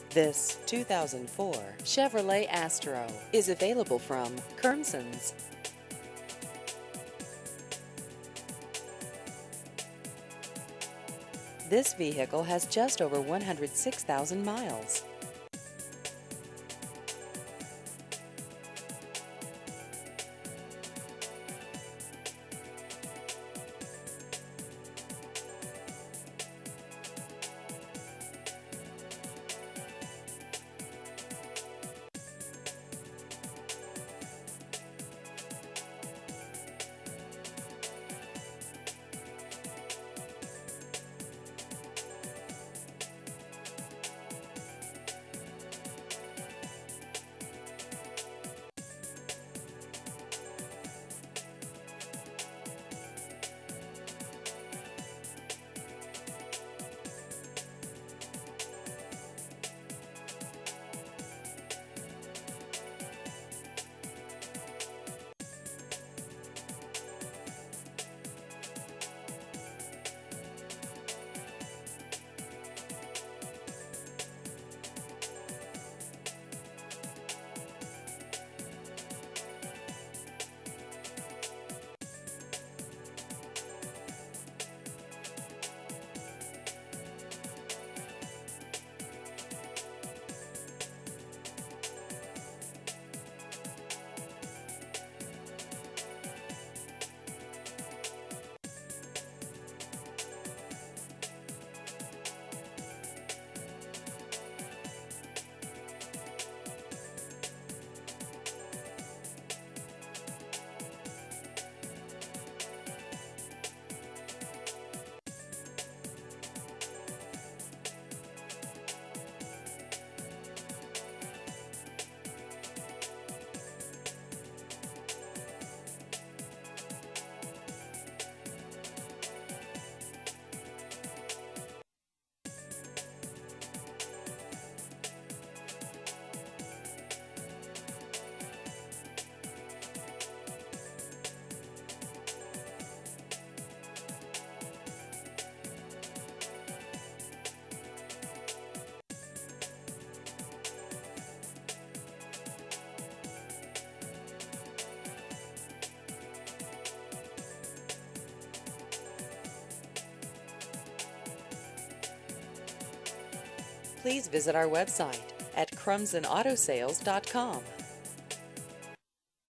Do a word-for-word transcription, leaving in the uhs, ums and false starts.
This two thousand four Chevrolet Astro is available from Kernsons. This vehicle has just over one hundred six thousand miles. Please visit our website at crumpson auto sales dot com.